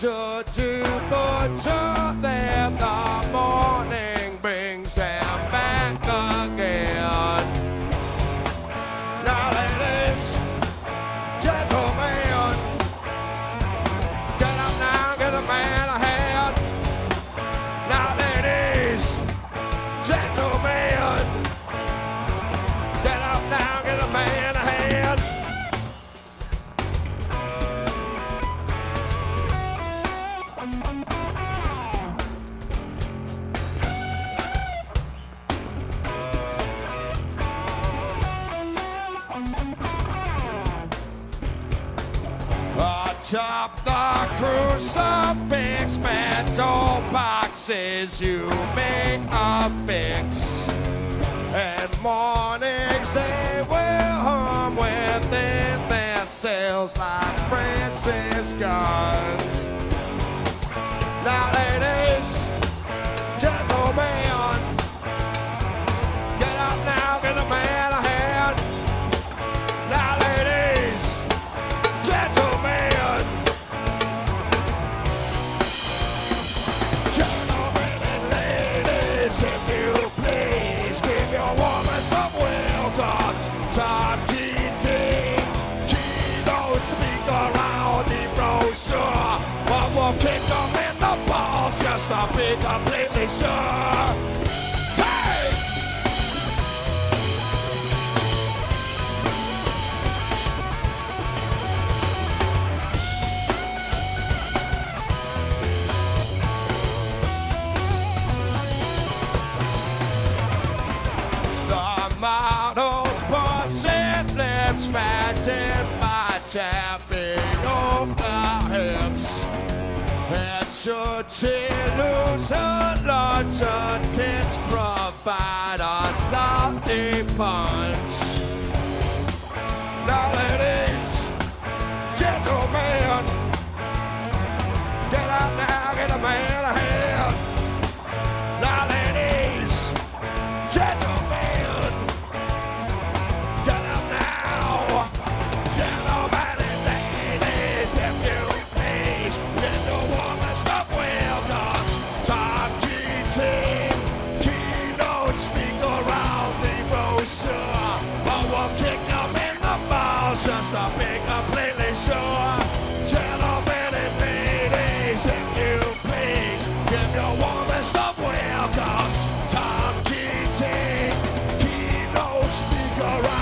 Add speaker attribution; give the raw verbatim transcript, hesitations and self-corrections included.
Speaker 1: should do butcher them, the morning brings them back again. Now ladies, gentlemen, get up now, get a man ahead. Now ladies, gentlemen, get up now, get a man ahead. Atop the crucifix, metal boxes you make a fix. And mornings they will hum within their cells like Franciscans. Now ladies, gentlemen, get up now, get a man ahead. Now ladies, gentlemen, gentlemen and ladies, if you please, give your woman some welcomes. Tom Keating, keynote speaker on the brochure, but we'll kick them in the balls just to be completely sure. Hey! The models pushing lips, fattened by tapping off the hips. And should she lose her lunch, her tits provide a salty punch. Now ladies, gentlemen, get out now, get a man ahead. Now ladies, gentlemen, get out now. Gentlemen and ladies, if you please, get the woman stop welcomes. Tom Keating, keynote speaker around the brochure, but we'll kick them in the balls just to be completely sure. Gentlemen and ladies, if you please, give your woman stop welcomes. Tom Keating, keynote speaker around